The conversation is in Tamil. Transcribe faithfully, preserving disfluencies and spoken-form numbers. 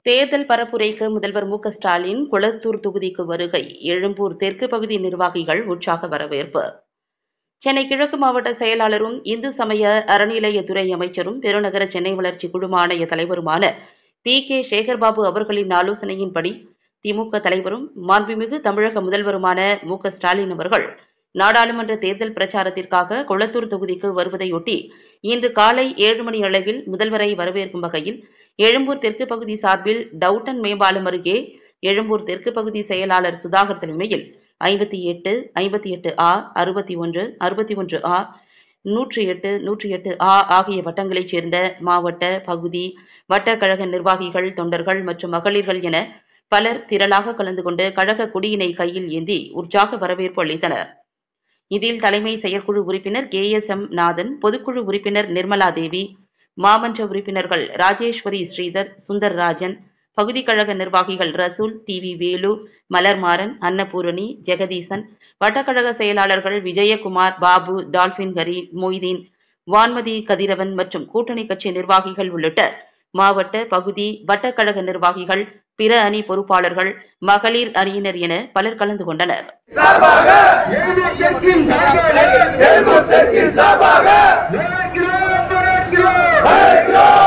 தேர்தல் பரப்புரைக்கு முதல்வர் மு க ஸ்டாலின் கொளத்தூர் தொகுதிக்கு வருகை. எழும்பூர் தெற்கு பகுதி நிர்வாகிகள் உற்சாக வரவேற்பு. சென்னை கிழக்கு மாவட்ட செயலாளரும் இந்து சமய அறநிலையத்துறை அமைச்சரும் பெருநகர சென்னை வளர்ச்சி குழும ஆணைய தலைவருமான பி கே சேகர்பாபு அவர்களின் ஆலோசனையின்படி திமுக தலைவரும் மாண்புமிகு தமிழக முதல்வருமான மு க ஸ்டாலின் அவர்கள் நாடாளுமன்ற தேர்தல் பிரச்சாரத்திற்காக கொளத்தூர் தொகுதிக்கு வருவதையொட்டி இன்று காலை ஏழு மணி அளவில் முதல்வரை வரவேற்கும் வகையில் எழும்பூர் தெற்கு பகுதி சார்பில் டவுட்டன் மேம்பாலம் அருகே எழும்பூர் தெற்கு பகுதி செயலாளர் சுதாகர் தலைமையில் ஐம்பத்தி எட்டு ஐம்பத்தி எட்டு ஆ அறுபத்தி ஒன்று அறுபத்தி ஒன்று ஆ நூற்றி எட்டு நூற்றி எட்டு ஆ ஆகிய வட்டங்களைச் சேர்ந்த மாவட்ட பகுதி வட்ட கழக நிர்வாகிகள், தொண்டர்கள் மற்றும் மகளிர்கள் என பலர் திரளாக கலந்து கொண்டு கழக கொடியினை கையில் ஏந்தி உற்சாக வரவேற்பு அளித்தனர். இதில் தலைமை செயற்குழு உறுப்பினர் கே எஸ் எம் நாதன், பொதுக்குழு உறுப்பினர் நிர்மலா தேவி, மாமன்ற உறுப்பினர்கள் ராஜேஸ்வரி ஸ்ரீதர், சுந்தர்ராஜன், பகுதி கழக நிர்வாகிகள் ரசூல், டி வி வேலு, மலர்மாறன், அன்னபூரணி, ஜெகதீசன், வட்டக்கழக செயலாளர்கள் விஜயகுமார், பாபு, டால்பின் ஹரி, மொய்தீன், வான்மதி கதிரவன் மற்றும் கூட்டணி கட்சி நிர்வாகிகள் உள்ளிட்ட மாவட்ட, பகுதி, வட்டக்கழக நிர்வாகிகள், பிற அணி பொறுப்பாளர்கள், மகளிர் அணியினர் என பலர் கலந்து கொண்டனர். Hey,